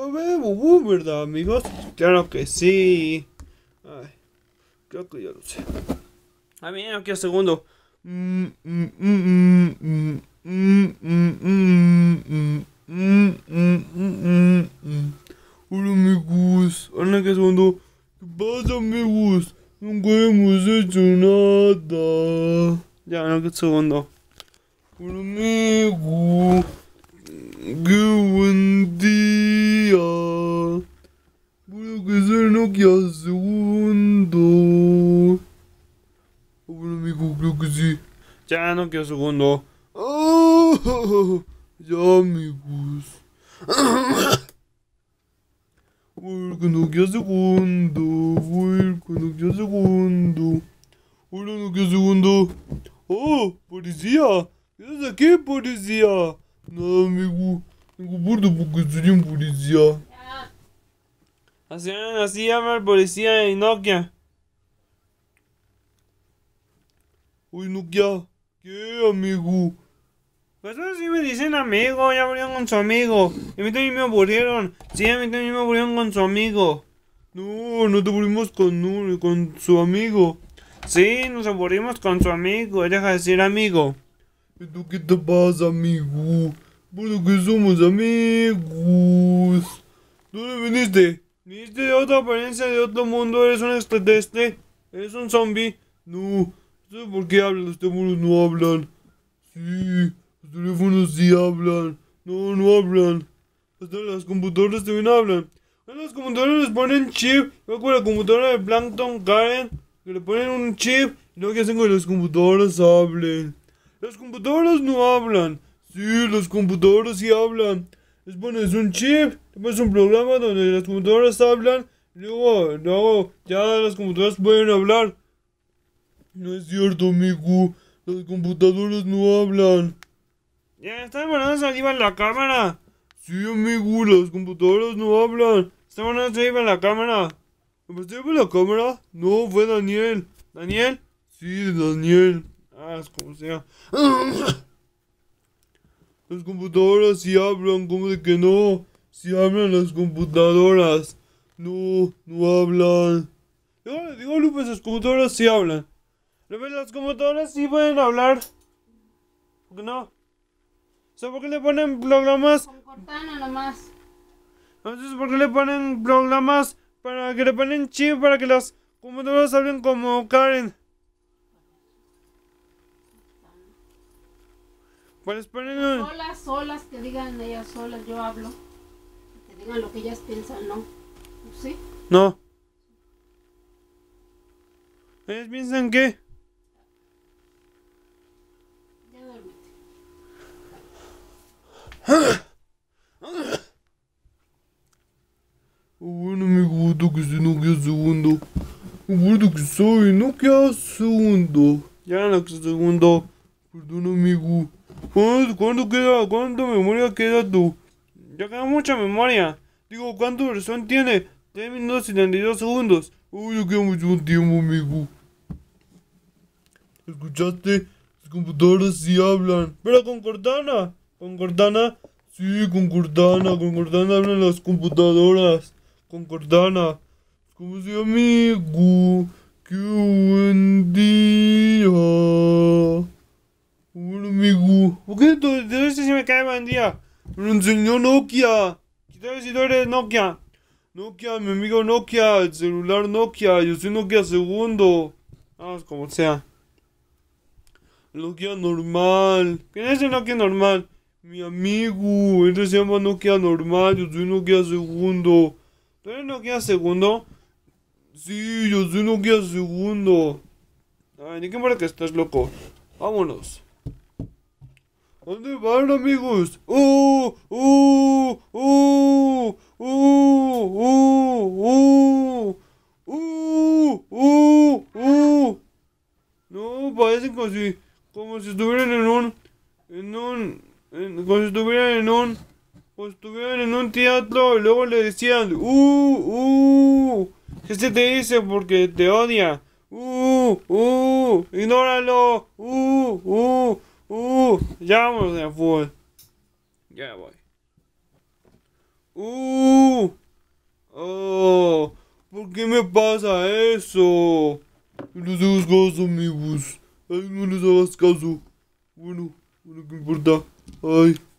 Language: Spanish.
¿Verdad, amigos? Claro que sí. Ay, creo que ya lo sé. A ver, aquí un segundo. Hola, amigos. Hola, qué segundo. ¿Qué pasa, amigos? Nunca hemos hecho nada. Ya, no, qué segundo. Hola, amigo. Qué buen día. Bueno, que sea Nokia segundo. Bueno, amigo, creo que sí. Ya, Nokia segundo. Oh, ya, amigos. Porque Nokia segundo. Porque Nokia segundo. Hola, Nokia segundo. Oh, policía. ¿Qué haces aquí, policía? Nada, amigo. Tengo puerto porque soy un policía. Así llama el policía de Nokia. Uy, Nokia. ¿Qué, amigo? Pues sí me dicen amigo, ya aburrieron con su amigo. Y a mí también me aburrieron. Sí, a mí también me aburrieron con su amigo. No, no te aburrimos con su amigo. Sí, nos aburrimos con su amigo. Deja de decir amigo. ¿Y tú qué te pasa, amigo? Porque somos amigos. ¿Dónde viniste? ¿Viniste de otra apariencia, de otro mundo? ¿Eres un extraterrestre? ¿Eres un zombie? No. ¿Sabes por qué hablan? Los teléfonos no hablan. Sí, los teléfonos sí hablan. No, no hablan. Hasta las computadoras también hablan. A las computadoras les ponen chip. Yo con la computadora de Plankton Karen, que le ponen un chip y luego que hacen que las computadoras hablen. Las computadoras no hablan. Sí, las computadoras sí hablan. Les pones un chip, le pones un programa donde las computadoras hablan y luego ya las computadoras pueden hablar. No es cierto, amigo. Las computadoras no hablan. Ya, están poniéndose arriba en la cámara. Sí, amigo, las computadoras no hablan. Están poniéndose arriba en la cámara. ¿Me pasé por la cámara? No, fue Daniel. ¿Daniel? Sí, Daniel. Ah, es como sea. Las computadoras sí hablan, ¿cómo de que no? Sí hablan las computadoras. No, no hablan. Digo, Lupe, las computadoras sí hablan. Lupe, las computadoras sí pueden hablar. ¿Por qué no? O sea, ¿por qué le ponen programas? Con Cortana nomás. Entonces, ¿por qué le ponen programas para que le ponen chip para que las computadoras hablen como Karen? Pues les ponen... Solas, que digan ellas solas, yo hablo. Que digan lo que ellas piensan, ¿no? ¿Sí? No. ¿Ellos piensan qué? Ya duérmete. Bueno, me gusta que soy Nokia segundo. Me gusta que soy Nokia segundo. Ya, Nokia segundo. Perdón, amigo. ¿Cuánta memoria queda tú? Ya queda mucha memoria. Digo, ¿cuánta versión tiene? 3 minutos y 32 segundos. Uy, ya queda mucho tiempo, amigo. ¿Escuchaste? Las computadoras sí hablan. Pero con Cortana. ¿Con Cortana? Sí, con Cortana. Con Cortana hablan las computadoras. Con Cortana. ¿Cómo se llama, amigo? ¡Qué buen día! Bueno, amigo. ¿Por qué de ese sí me cae buen día? Me lo enseñó Nokia. ¿Sabes si tú eres Nokia? Nokia, mi amigo Nokia. El celular Nokia. Yo soy Nokia segundo. Vamos, como sea. Nokia normal. ¿Quién es el Nokia normal? Mi amigo. Él se llama Nokia normal. Yo soy Nokia segundo. ¿Tú eres Nokia segundo? Sí, yo soy Nokia segundo. Ay, ni que para que estás loco. Vámonos. ¿Dónde van, amigos? ¡Oh! ¡Oh! ¡Oh! ¡Oh! ¡Oh! ¡Oh! ¡Oh! ¡Oh! No, parece como si estuvieran como si estuvieran como si estuvieran en un teatro y luego le decían, ¿qué se te dice? Porque te odia. Ignóralo. Ya vamos de fútbol. Ya voy. ¿Por qué me pasa eso? No les hagas caso, amigos. Ay, no les hagas caso. Bueno, no, ¿qué importa? Ay.